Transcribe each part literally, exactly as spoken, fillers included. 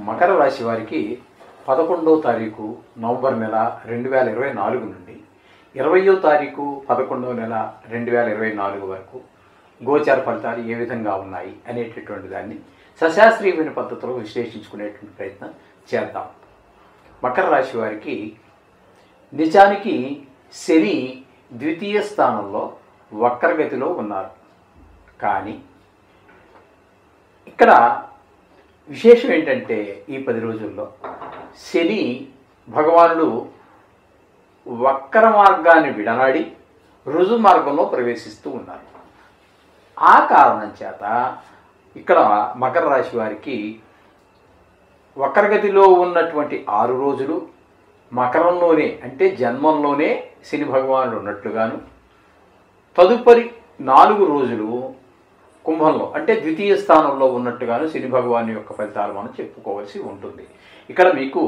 మకర రాశి వారికి పదకొండవ తారీఖు నవంబర్ నెల రెండు వేల ఇరవై నాలుగు నుండి ఇరవయో తారీఖు పదకొండవ నెల రెండు వేల ఇరవై నాలుగు వరకు గోచార ఫలితాలు ఏ విధంగా ఉన్నాయి అనేటటువంటి దాన్ని సశాస్త్రీయమైన పద్ధతిలో విశ్లేషించుకునేటువంటి ప్రయత్నం చేద్దాం. మకర రాశి వారికి నిజానికి శని ద్వితీయ స్థానంలో వక్రగతిలో ఉన్నారు. కానీ ఇక్కడ విశేషం ఏంటంటే ఈ పది రోజుల్లో శని భగవానుడు వక్ర మార్గాన్ని విడనాడి రుజు మార్గంలో ప్రవేశిస్తూ ఉన్నారు. ఆ కారణం చేత ఇక్కడ మకర రాశి వారికి వక్రగతిలో ఉన్నటువంటి ఆరు రోజులు మకరంలోనే అంటే జన్మంలోనే శని భగవానుడు ఉన్నట్లుగాను, తదుపరి నాలుగు రోజులు కుంభంలో అంటే ద్వితీయ స్థానంలో ఉన్నట్టుగాను శని భగవాను యొక్క ఫలితాలు మనం చెప్పుకోవాల్సి ఉంటుంది. ఇక్కడ మీకు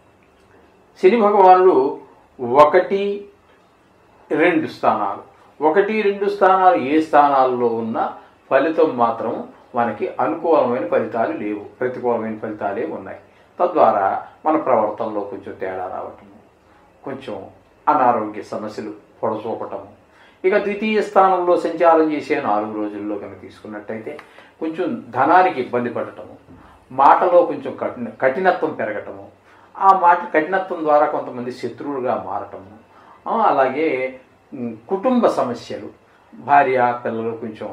శని భగవానుడు ఒకటి రెండు స్థానాలు ఒకటి రెండు స్థానాలు ఏ స్థానాల్లో ఉన్న ఫలితం మాత్రం మనకి అనుకూలమైన ఫలితాలు లేవు, ప్రతికూలమైన ఫలితాలే ఉన్నాయి. తద్వారా మన ప్రవర్తనలో కొంచెం తేడా రావటము, కొంచెం అనారోగ్య సమస్యలు పొడచూపటము. ఇక ద్వితీయ స్థానంలో సంచారం చేసే నాలుగు రోజుల్లో కనుక తీసుకున్నట్టయితే కొంచెం ధనానికి ఇబ్బంది పడటము, మాటలో కొంచెం కఠిన కఠినత్వం పెరగటము, ఆ మాట కఠినత్వం ద్వారా కొంతమంది శత్రువులుగా మారటము, అలాగే కుటుంబ సమస్యలు, భార్య పిల్లలు కొంచెం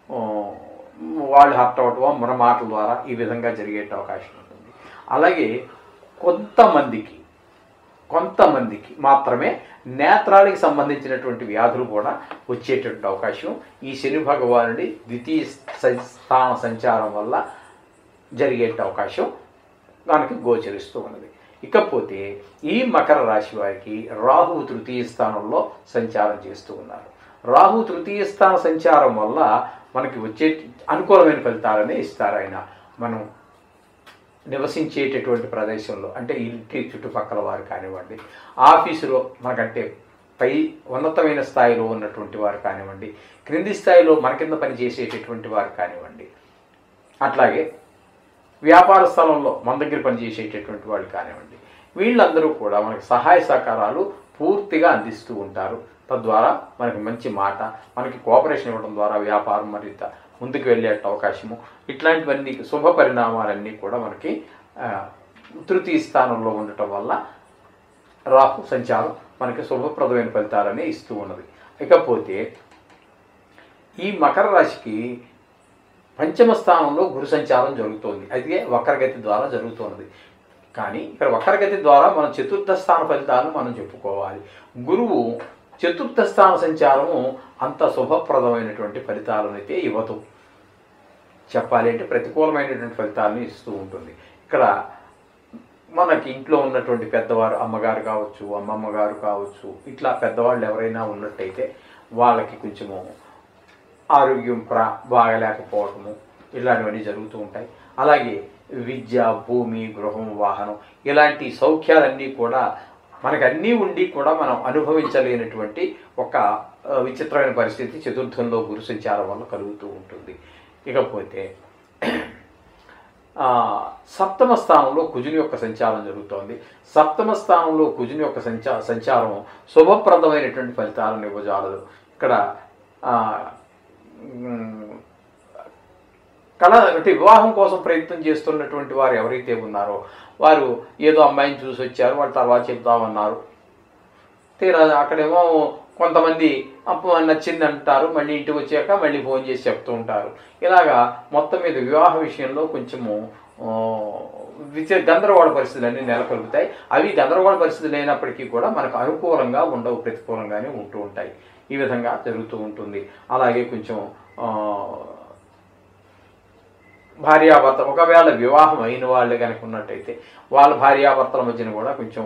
వాళ్ళు హర్ట్ అవటం మన మాటల ద్వారా ఈ విధంగా జరిగే అవకాశం ఉంటుంది. అలాగే కొంతమందికి కొంతమందికి మాత్రమే నేత్రాలకు సంబంధించినటువంటి వ్యాధులు కూడా వచ్చేటువంటి అవకాశం ఈ శని భగవానుడి ద్వితీయ స్థాన సంచారం వల్ల జరిగే అవకాశం దానికి గోచరిస్తూ ఉన్నది. ఇకపోతే ఈ మకర రాశి వారికి రాహువు తృతీయ స్థానంలో సంచారం చేస్తూ ఉన్నారు. రాహు తృతీయ స్థాన సంచారం వల్ల మనకి వచ్చే అనుకూలమైన ఫలితాలనే ఇస్తారు. ఆయన మనం నివసించేటటువంటి ప్రదేశంలో అంటే ఇంటి చుట్టుపక్కల వారు కానివ్వండి, ఆఫీసులో మనకంటే పై ఉన్నతమైన స్థాయిలో ఉన్నటువంటి వారు కానివ్వండి, క్రింది స్థాయిలో మన కింద పనిచేసేటటువంటి వారు కానివ్వండి, అట్లాగే వ్యాపార స్థలంలో మన దగ్గర పనిచేసేటటువంటి వాళ్ళు కానివ్వండి, వీళ్ళందరూ కూడా మనకి సహాయ సహకారాలు పూర్తిగా అందిస్తూ ఉంటారు. తద్వారా మనకి మంచి మాట, మనకి కోఆపరేషన్ ఇవ్వడం ద్వారా వ్యాపారం మరింత ముందుకు వెళ్ళే అవకాశము, ఇట్లాంటివన్నీ శుభ పరిణామాలన్నీ కూడా మనకి తృతీయ స్థానంలో ఉండటం వల్ల రాహు సంచారం మనకి శుభప్రదమైన ఫలితాలనే ఇస్తూ ఉన్నది. ఇకపోతే ఈ మకర రాశికి పంచమ స్థానంలో గురు సంచారం జరుగుతోంది. అదే వక్రగతి ద్వారా జరుగుతున్నది. కానీ ఇక్కడ వక్రగతి ద్వారా మనం చతుర్థ స్థాన ఫలితాలను మనం చెప్పుకోవాలి. గురువు చతుర్థ స్థాన సంచారము అంత శుభప్రదమైనటువంటి ఫలితాలను అయితే ఇవ్వదు. చెప్పాలి అంటే ప్రతికూలమైనటువంటి ఫలితాలను ఇస్తూ ఉంటుంది. ఇక్కడ మనకి ఇంట్లో ఉన్నటువంటి పెద్దవారు, అమ్మగారు కావచ్చు, అమ్మమ్మ గారు కావచ్చు, ఇట్లా పెద్దవాళ్ళు ఎవరైనా ఉన్నట్టయితే వాళ్ళకి కొంచెము ఆరోగ్యం ప్రా బాగలేకపోవటము ఇలాంటివన్నీ జరుగుతూ ఉంటాయి. అలాగే విద్య, భూమి, గృహం, వాహనం ఇలాంటి సౌఖ్యాలన్నీ కూడా మనకు అన్నీ ఉండి కూడా మనం అనుభవించలేనటువంటి ఒక విచిత్రమైన పరిస్థితి చతుర్థంలో గురు సంచారం వల్ల కలుగుతూ ఉంటుంది. ఇకపోతే సప్తమ స్థానంలో కుజుని యొక్క సంచారం జరుగుతోంది. సప్తమ స్థానంలో కుజుని యొక్క సంచా సంచారం శుభప్రదమైనటువంటి ఫలితాలను ఇవ్వజాలదు. ఇక్కడ కళ అంటే వివాహం కోసం ప్రయత్నం చేస్తున్నటువంటి వారు ఎవరైతే ఉన్నారో వారు ఏదో అమ్మాయిని చూసి వచ్చారు, వాళ్ళు తర్వాత చెప్తామన్నారు. తీరా అక్కడేమో కొంతమంది అప్పు నచ్చింది అంటారు, మళ్ళీ ఇంటికి వచ్చాక మళ్ళీ ఫోన్ చేసి చెప్తూ ఉంటారు. ఇలాగా మొత్తం మీద వివాహ విషయంలో కొంచెము విచ గందరగోళ పరిస్థితులు అన్నీ నెలకొల్పుతాయి. అవి గందరగోళ పరిస్థితులు అయినప్పటికీ కూడా మనకు అనుకూలంగా ఉండవు, ప్రతికూలంగానే ఉంటూ ఉంటాయి. ఈ విధంగా జరుగుతూ ఉంటుంది. అలాగే కొంచెం భార్యాభర్త ఒకవేళ వివాహం అయిన వాళ్ళు కనుక ఉన్నట్టయితే వాళ్ళ భార్యాభర్తల మధ్యన కూడా కొంచెం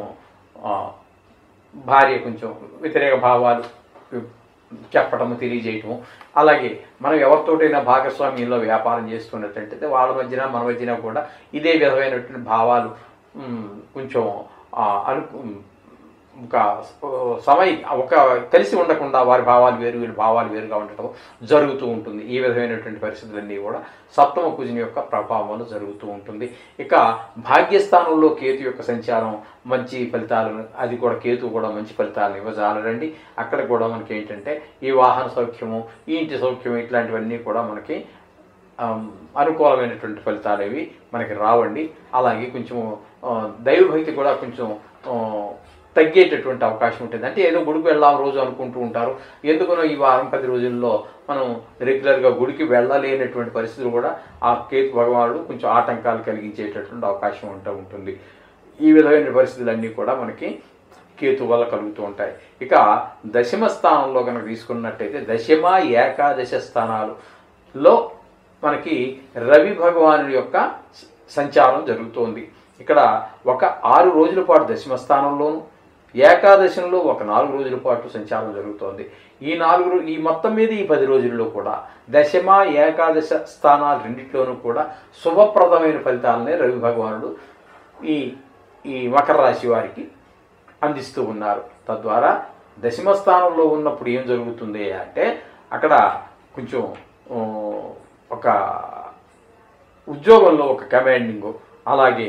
భార్య కొంచెం వ్యతిరేక భావాలు చెప్పటము, తెలియజేయటము. అలాగే మనం ఎవరితోటైనా భాగస్వామ్యంలో వ్యాపారం చేస్తున్నట్టయితే వాళ్ళ మధ్యన మన మధ్యన కూడా ఇదే విధమైనటువంటి భావాలు కొంచెం అను ఒక సమయ ఒక కలిసి ఉండకుండా వారి భావాలు వేరు వీరి భావాలు వేరుగా ఉండటం జరుగుతూ ఉంటుంది. ఈ విధమైనటువంటి పరిస్థితులన్నీ కూడా సప్తమ కుజుని యొక్క ప్రభావం వల్ల జరుగుతూ ఉంటుంది. ఇక భాగ్యస్థానంలో కేతు యొక్క సంచారం మంచి ఫలితాలను, అది కూడా కేతు కూడా మంచి ఫలితాలను ఇవ్వజాలరండి. అక్కడ కూడా మనకి ఏంటంటే ఈ వాహన సౌఖ్యము, ఈ ఇంటి సౌఖ్యము ఇట్లాంటివన్నీ కూడా మనకి అనుకూలమైనటువంటి ఫలితాలు ఏవి మనకి రావండి. అలాగే కొంచెం దైవభక్తి కూడా కొంచెం తగ్గేటటువంటి అవకాశం ఉంటుంది. అంటే ఏదో గుడికి వెళ్దాం రోజు అనుకుంటూ ఉంటారు, ఎందుకనో ఈ వారం పది రోజుల్లో మనం రెగ్యులర్గా గుడికి వెళ్ళలేనటువంటి పరిస్థితులు కూడా ఆ కేతు భగవానుడు కొంచెం ఆటంకాలు కలిగించేటటువంటి అవకాశం ఉంటూ ఉంటుంది. ఈ విధమైన పరిస్థితులన్నీ కూడా మనకి కేతు వల్ల కలుగుతూ ఉంటాయి. ఇక దశమ స్థానంలో కనుక తీసుకున్నట్టయితే దశమ ఏకాదశ స్థానాలలో మనకి రవి భగవానుడి యొక్క సంచారం జరుగుతోంది. ఇక్కడ ఒక ఆరు రోజుల పాటు దశమ స్థానంలోను, ఏకాదశంలో ఒక నాలుగు రోజుల పాటు సంచారం జరుగుతోంది. ఈ నాలుగు ఈ మొత్తం మీద ఈ పది రోజుల్లో కూడా దశమ ఏకాదశ స్థానాలు రెండిట్లోనూ కూడా శుభప్రదమైన ఫలితాలనే రవి భగవానుడు ఈ ఈ మకర రాశి వారికి అందిస్తూ ఉన్నారు. తద్వారా దశమ స్థానంలో ఉన్నప్పుడు ఏం జరుగుతుంది అంటే అక్కడ కొంచెం ఒక ఉద్యోగంలో ఒక కమాండింగు, అలాగే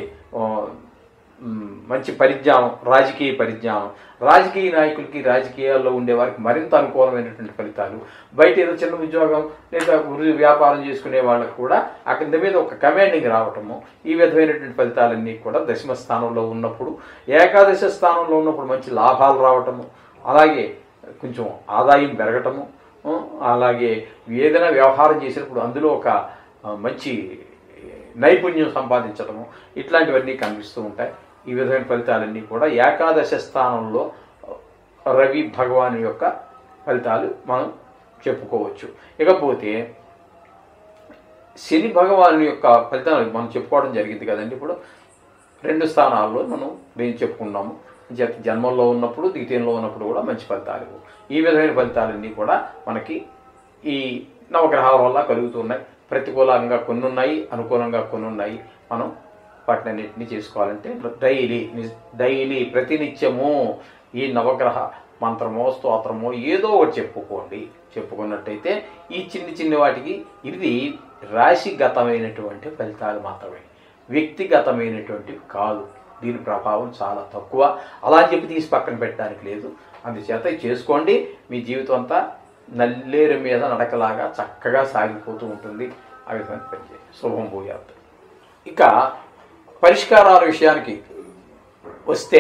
మంచి పరిజ్ఞానం, రాజకీయ పరిజ్ఞానం, రాజకీయ నాయకులకి రాజకీయాల్లో ఉండేవారికి మరింత అనుకూలమైనటువంటి ఫలితాలు, బయట ఏదో చిన్న ఉద్యోగం లేదా వృత్తి వ్యాపారం చేసుకునే వాళ్ళకు కూడా అక్కడి మీద ఒక కమాండింగ్ రావటము, ఈ విధమైనటువంటి ఫలితాలన్నీ కూడా దశమ స్థానంలో ఉన్నప్పుడు, ఏకాదశ స్థానంలో ఉన్నప్పుడు మంచి లాభాలు రావటము, అలాగే కొంచెం ఆదాయం పెరగటము, అలాగే ఏదైనా వ్యవహారం చేసినప్పుడు అందులో ఒక మంచి నైపుణ్యం సంపాదించడము, ఇట్లాంటివన్నీ కనిపిస్తూ ఉంటాయి. ఈ విధమైన ఫలితాలన్నీ కూడా ఏకాదశ స్థానంలో రవి భగవాను యొక్క ఫలితాలు మనం చెప్పుకోవచ్చు. ఇకపోతే శని భగవాను యొక్క ఫలితాలు మనం చెప్పుకోవడం జరిగింది కదండి. ఇప్పుడు రెండు స్థానాల్లో మనం నేను చెప్పుకున్నాము. జన్మంలో ఉన్నప్పుడు, ద్వితీయంలో ఉన్నప్పుడు కూడా మంచి ఫలితాలు. ఈ విధమైన ఫలితాలన్నీ కూడా మనకి ఈ నవగ్రహాల వల్ల కలుగుతున్నాయి. ప్రతికూలంగా కొన్ని ఉన్నాయి, అనుకూలంగా కొన్ని ఉన్నాయి. మనం వాటిని అన్నింటినీ చేసుకోవాలంటే డైలీ డైలీ ప్రతినిత్యము ఈ నవగ్రహ మంత్రమో స్తోత్రమో ఏదో ఒకటి చెప్పుకోండి. చెప్పుకున్నట్టయితే ఈ చిన్ని చిన్ని వాటికి ఇది రాశిగతమైనటువంటి ఫలితాలు మాత్రమే, వ్యక్తిగతమైనటువంటివి కాదు. దీని ప్రభావం చాలా తక్కువ. అలా అని చెప్పి తీసి పక్కన పెట్టడానికి లేదు. అందుచేత చేసుకోండి. మీ జీవితం అంతా నల్లేరు మీద నడకలాగా చక్కగా సాగిపోతూ ఉంటుంది. ఆ విధమైన పనిచేయండి. శుభం భూయాత్. ఇక పరిష్కారాల విషయానికి వస్తే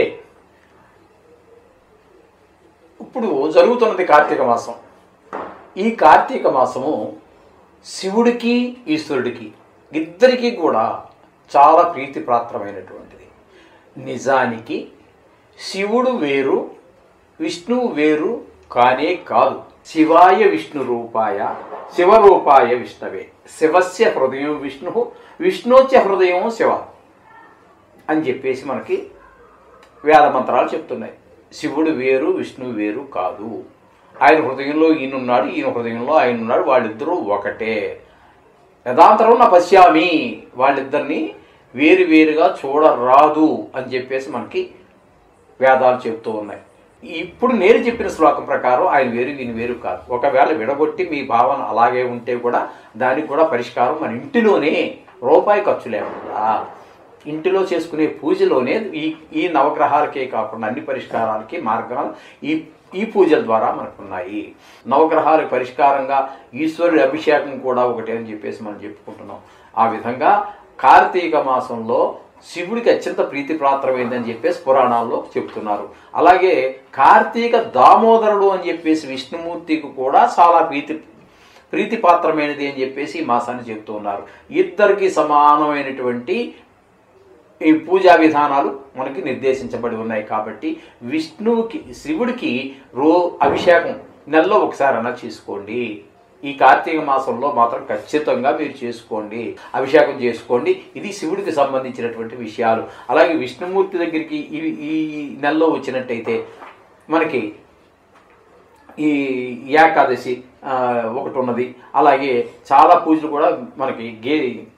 ఇప్పుడు జరుగుతున్నది కార్తీక మాసం. ఈ కార్తీక మాసము శివుడికి ఈశ్వరుడికి ఇద్దరికీ కూడా చాలా ప్రీతిపాత్రమైనటువంటిది. నిజానికి శివుడు వేరు, విష్ణువు వేరు కానే కాదు. శివాయ విష్ణు రూపాయ శివరూపాయ విష్ణవే, శివస్య హృదయం విష్ణు విష్ణోచ హృదయం శివ అని చెప్పేసి మనకి వేద మంత్రాలు చెప్తున్నాయి. శివుడు వేరు, విష్ణువు వేరు కాదు. ఆయన హృదయంలో ఈయనున్నాడు, ఈయన హృదయంలో ఆయన ఉన్నాడు, వాళ్ళిద్దరూ ఒకటే. యథాంతరం నా పశ్యామి, వాళ్ళిద్దరినీ వేరు వేరుగా చూడరాదు అని చెప్పేసి మనకి వేదాలు చెప్తూ ఉన్నాయి. ఇప్పుడు నేను చెప్పిన శ్లోకం ప్రకారం ఆయన వేరు ఈయన వేరు కాదు. ఒకవేళ విడగొట్టి మీ భావన అలాగే ఉంటే కూడా దానికి కూడా పరిష్కారం మన ఇంటిలోనే, రూపాయి ఖర్చు లేకుండా ఇంటిలో చేసుకునే పూజలోనే ఈ ఈ నవగ్రహాలకే కాకుండా అన్ని పరిష్కారాలకి మార్గాలు ఈ ఈ పూజల ద్వారా మనకున్నాయి. నవగ్రహాలకు పరిష్కారంగా ఈశ్వరుడి అభిషేకం కూడా ఒకటే అని చెప్పేసి మనం చెప్పుకుంటున్నాం. ఆ విధంగా కార్తీక మాసంలో శివుడికి అత్యంత ప్రీతిపాత్రమైందని చెప్పేసి పురాణాల్లో చెప్తున్నారు. అలాగే కార్తీక దామోదరుడు అని చెప్పేసి విష్ణుమూర్తికి కూడా చాలా ప్రీతి ప్రీతిపాత్రమైనది అని చెప్పేసి ఈ మాసాన్ని చెప్తూ ఉన్నారు. ఇద్దరికి సమానమైనటువంటి ఈ పూజా విధానాలు మనకి నిర్దేశించబడి ఉన్నాయి. కాబట్టి విష్ణువుకి శివుడికి రో అభిషేకం నెలలో ఒకసారి అన్నా చేసుకోండి. ఈ కార్తీక మాసంలో మాత్రం ఖచ్చితంగా మీరు చేసుకోండి, అభిషేకం చేసుకోండి. ఇది శివుడికి సంబంధించినటువంటి విషయాలు. అలాగే విష్ణుమూర్తి దగ్గరికి ఈ ఈ నెలలో వచ్చినట్టయితే మనకి ఈ ఏకాదశి ఒకటి ఉన్నది. అలాగే చాలా పూజలు కూడా మనకి గే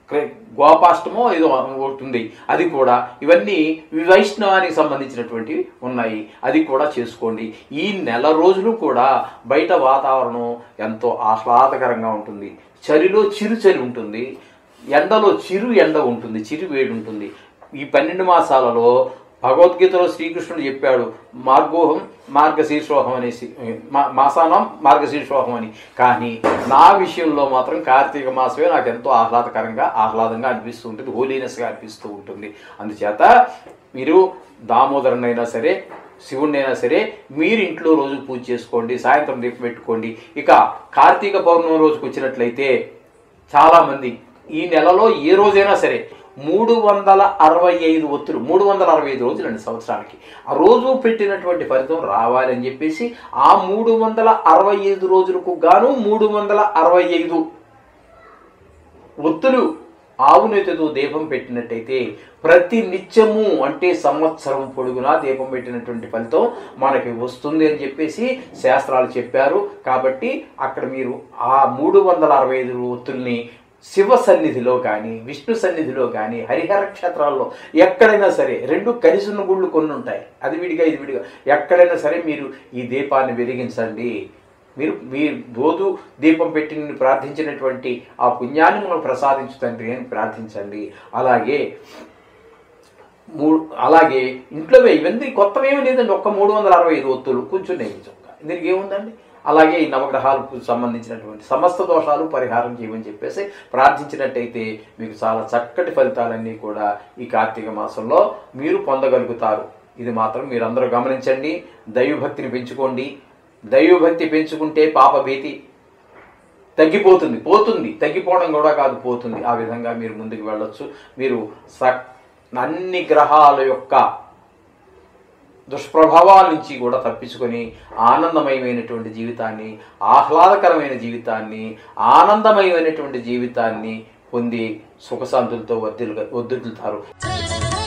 గోపాష్టమో ఏదో ఒకటి ఉంది, అది కూడా. ఇవన్నీ వైష్ణవానికి సంబంధించినటువంటివి ఉన్నాయి, అది కూడా చేసుకోండి. ఈ నెల రోజులు కూడా బయట వాతావరణం ఎంతో ఆహ్లాదకరంగా ఉంటుంది. చలిలో చిరు చలి ఉంటుంది, ఎండలో చిరు ఎండ ఉంటుంది, చిరు వేడి ఉంటుంది. ఈ పన్నెండు మాసాలలో భగవద్గీతలో శ్రీకృష్ణుడు చెప్పాడు మార్గోహం మార్గశీర్షోహం అనేసి, మా మాసానం మార్గశీర్షోహం అని. కానీ నా విషయంలో మాత్రం కార్తీక మాసమే నాకు ఎంతో ఆహ్లాదకరంగా ఆహ్లాదంగా అనిపిస్తూ ఉంటుంది, హోలీనెస్గా అనిపిస్తూ ఉంటుంది. అందుచేత మీరు దామోదరునైనా సరే శివుడినైనా సరే మీరు ఇంట్లో రోజు పూజ చేసుకోండి, సాయంత్రం దీపం పెట్టుకోండి. ఇక కార్తీక పౌర్ణమి రోజుకి వచ్చినట్లయితే చాలామంది ఈ నెలలో ఏ రోజైనా సరే మూడు వందల అరవై ఐదు ఒత్తులు మూడు వందల అరవై ఐదు రోజులు అండి సంవత్సరానికి. ఆ రోజు పెట్టినటువంటి ఫలితం రావాలని చెప్పేసి ఆ మూడు వందల అరవై ఐదు రోజులకు గాను మూడు వందల అరవై ఐదు ఒత్తులు ఆవు నెయ్యితో దీపం పెట్టినట్టయితే ప్రతి నిత్యము అంటే సంవత్సరం పొడుగునా దీపం పెట్టినటువంటి ఫలితం మనకి వస్తుంది అని చెప్పేసి శాస్త్రాలు చెప్పారు. కాబట్టి అక్కడ మీరు ఆ మూడు వందల అరవై ఐదు ఒత్తుల్ని శివ సన్నిధిలో కానీ విష్ణు సన్నిధిలో కానీ హరిహర క్షేత్రాల్లో ఎక్కడైనా సరే, రెండు కలిసి ఉన్న గుళ్ళు కొన్ని ఉంటాయి, అది విడిగా ఇది విడిగా, ఎక్కడైనా సరే మీరు ఈ దీపాన్ని వెలిగించండి. మీరు మీ రోజు దీపం పెట్టి ప్రార్థించినటువంటి ఆ పుణ్యాన్ని మనం ప్రసాదించు తండ్రి అని ప్రార్థించండి. అలాగే మూడు అలాగే ఇంట్లో ఇవన్నీ కొత్తవేమీ లేదండి, ఒక్క మూడు వందల అరవై ఐదు ఒత్తులు కొంచెం నెయ్యి, దీనికి ఏముందండి. అలాగే ఈ నవగ్రహాలకు సంబంధించినటువంటి సమస్త దోషాలు పరిహారం చేయమని చెప్పేసి ప్రార్థించినట్టయితే మీకు చాలా చక్కటి ఫలితాలన్నీ కూడా ఈ కార్తీక మాసంలో మీరు పొందగలుగుతారు. ఇది మాత్రం మీరందరూ గమనించండి. దైవభక్తిని పెంచుకోండి. దైవభక్తి పెంచుకుంటే పాపభీతి తగ్గిపోతుంది, పోతుంది, తగ్గిపోవడం కూడా కాదు పోతుంది. ఆ విధంగా మీరు ముందుకు వెళ్ళొచ్చు. మీరు స అన్ని గ్రహాల యొక్క దుష్ప్రభావాల నుంచి కూడా తప్పించుకొని ఆనందమయమైనటువంటి జీవితాన్ని, ఆహ్లాదకరమైన జీవితాన్ని, ఆనందమయమైనటువంటి జీవితాన్ని పొంది సుఖశాంతులతో వర్ధిల్లుతారు.